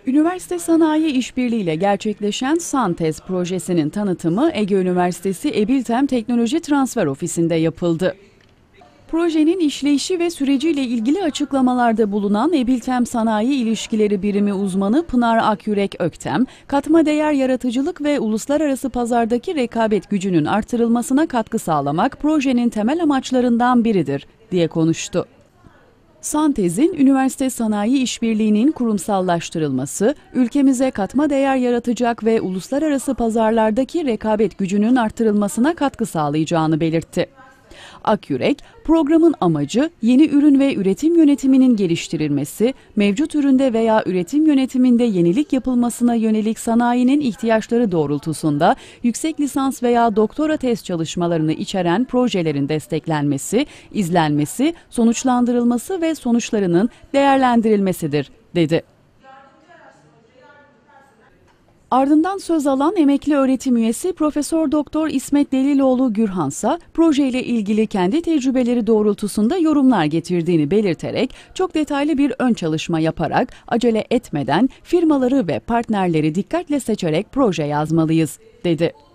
Üniversite Sanayi İşbirliği ile gerçekleşen SANTEZ projesinin tanıtımı Ege Üniversitesi Ebiltem Teknoloji Transfer Ofisi'nde yapıldı. Projenin işleyişi ve süreciyle ilgili açıklamalarda bulunan Ebiltem Sanayi İlişkileri Birimi uzmanı Pınar Akyürek Öktem, katma değer yaratıcılık ve uluslararası pazardaki rekabet gücünün artırılmasına katkı sağlamak projenin temel amaçlarından biridir diye konuştu. SANTEZ'in üniversite sanayi işbirliğinin kurumsallaştırılması, ülkemize katma değer yaratacak ve uluslararası pazarlardaki rekabet gücünün artırılmasına katkı sağlayacağını belirtti. Akyürek, programın amacı yeni ürün ve üretim yönetiminin geliştirilmesi, mevcut üründe veya üretim yönetiminde yenilik yapılmasına yönelik sanayinin ihtiyaçları doğrultusunda yüksek lisans veya doktora tez çalışmalarını içeren projelerin desteklenmesi, izlenmesi, sonuçlandırılması ve sonuçlarının değerlendirilmesidir, dedi. Ardından söz alan emekli öğretim üyesi Profesör Doktor İsmet Deliloğlu Gürhansa, projeyle ilgili kendi tecrübeleri doğrultusunda yorumlar getirdiğini belirterek çok detaylı bir ön çalışma yaparak acele etmeden firmaları ve partnerleri dikkatle seçerek proje yazmalıyız, dedi.